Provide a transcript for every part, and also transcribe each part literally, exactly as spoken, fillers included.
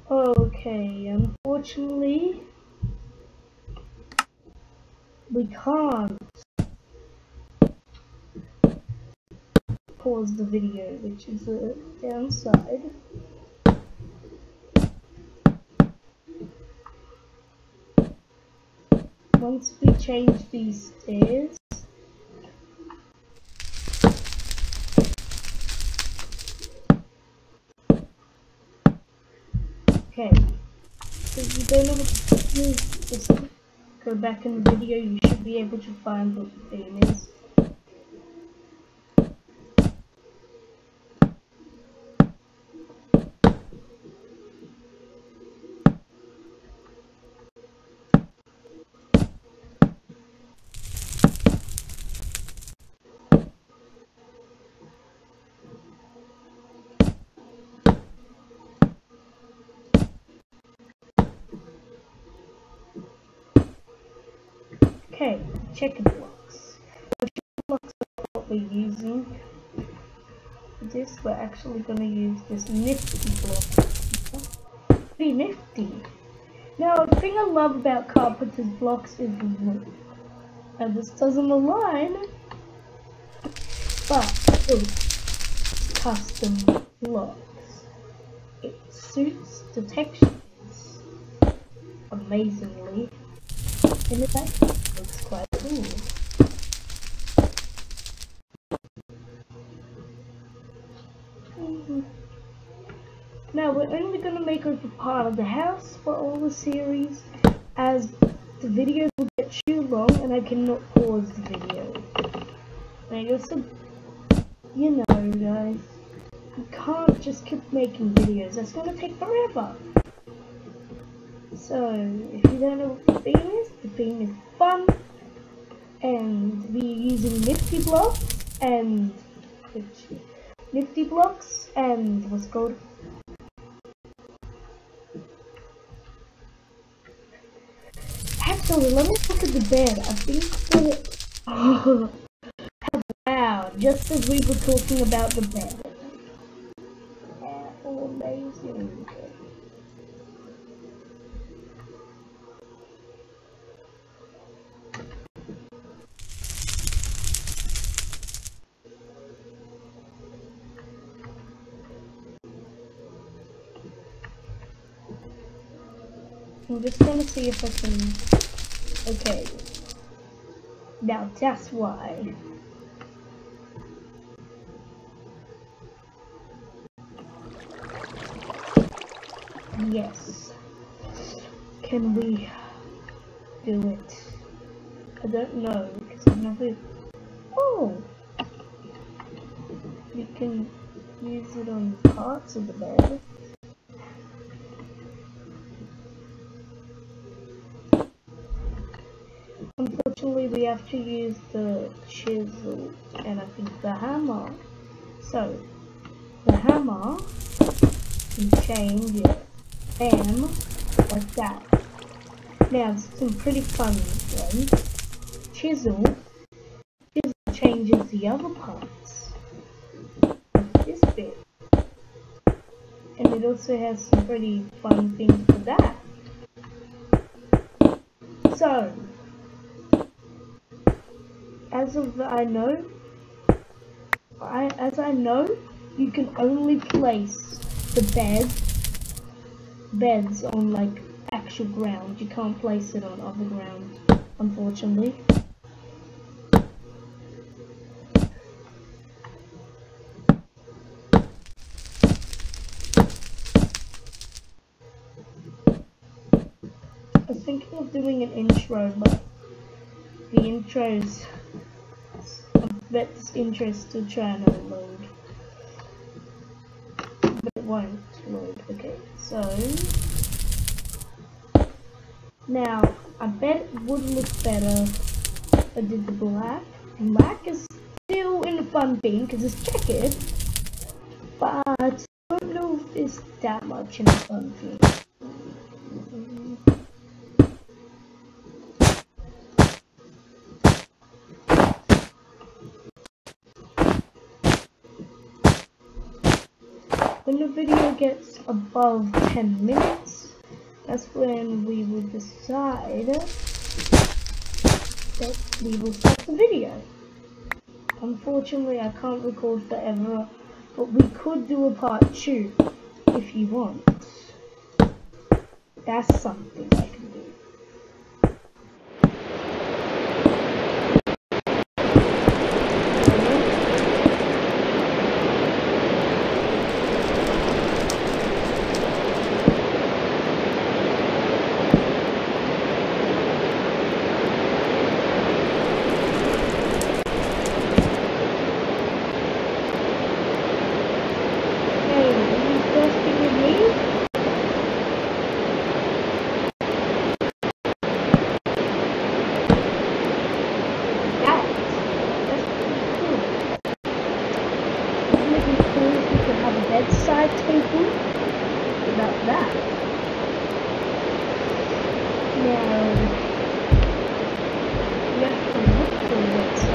Okay, unfortunately, we can't pause the video, which is a downside. Once we change these stairs, okay, if you don't know what the theme is, just go back in the video, you should be able to find what the theme is. Okay, checker blocks. Checker blocks are what we're using. For this, we're actually going to use this nifty block. Pretty nifty. Now, the thing I love about carpenter's blocks is the wood. Now, this doesn't align, but it's custom blocks. It suits the textures amazingly, and it actually looks quite cool. Mm-hmm. Now we're only going to make over part of the house for all the series, as the videos will get too long and I cannot pause the video. Now just so you know, guys, you can't just keep making videos, that's going to take forever. So, if you don't know what the theme is, the theme is fun, and we're using nifty blocks, and which, nifty blocks, and what's called actually, let me look at the bed. I think that oh, wow, just as we were talking about the bed. How amazing. I'm just gonna see if I can. Okay. Now that's why. Yes. Can we do it? I don't know because I've never. Oh! You can use it on parts of the bed. Unfortunately, we have to use the chisel and I think the hammer. So, the hammer, you change it, bam, like that. Now, some pretty fun ones. Chisel, chisel changes the other parts, like this bit. And it also has some pretty fun things for that. So, as of I know, I as I know, you can only place the bed beds on like actual ground. You can't place it on other ground, unfortunately. I was thinking of doing an intro, but the intros, I bet this intro is still trying to load. But it won't load. Okay, so now I bet it would look better if I did the black. And black is still in the fun thing because it's checkered, but I don't know if it's that much in the fun thing. when the video gets above ten minutes, that's when we will decide that we will stop the video. Unfortunately, I can't record forever, but we could do a part two if you want. That's something I can do. Bedside table about that. Now you have to look for a bedside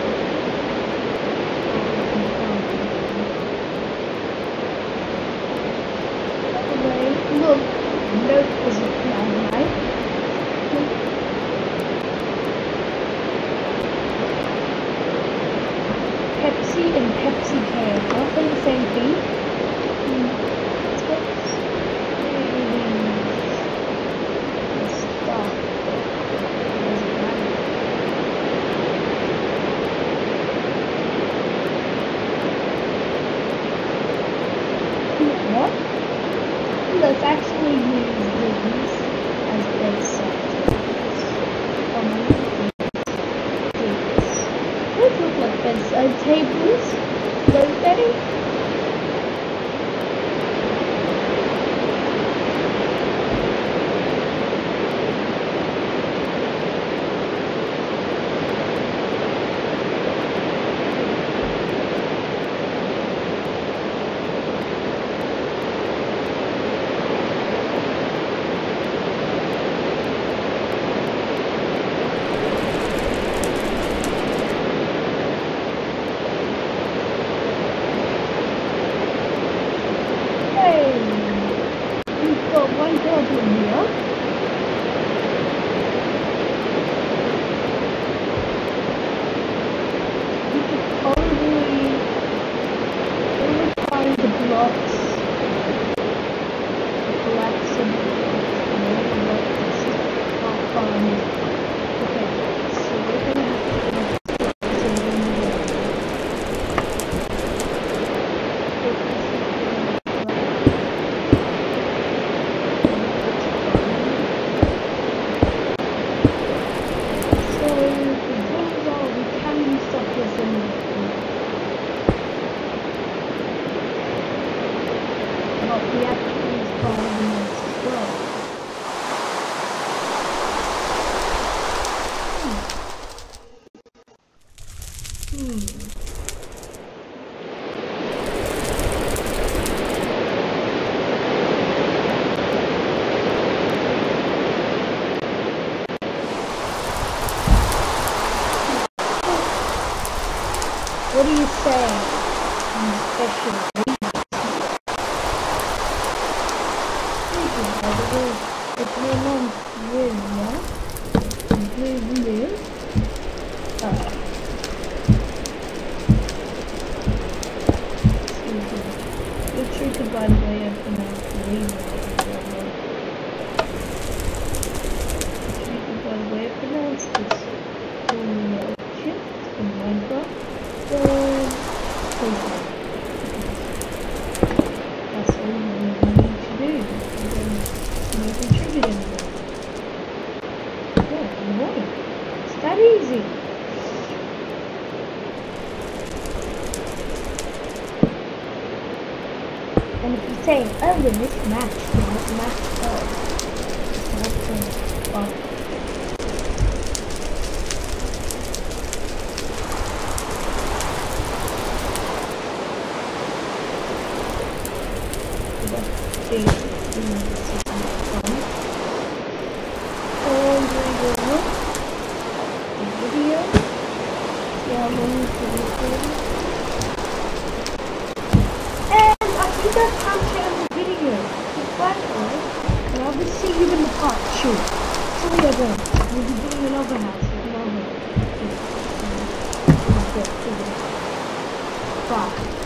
table. Look, note is a plan, right? Pepsi and Pepsi Can, aren't they the same thing? Let's actually use these as bedside tables. Those look like bedside tables, don't they? One problem here. We could probably, probably find the blocks, the collapsible blocks, not find. Okay, so we're gonna have to we have to use all of them as well. Hmm. Hmm. What do you say on special? It's my mom's room, yeah? Blue, blue. Oh. It's tricky, by the way, I pronounced blue. It's tricky, by the way, I pronounced this. Doing a shift in Minecraft. So, please. That's all you need to do. No contribute anymore. Yeah, annoying. It's that easy. And if you're saying, oh, in this match, you have match oh. That's fun. And I think that's shoot. So we are done. We'll be doing another house. Another. Five.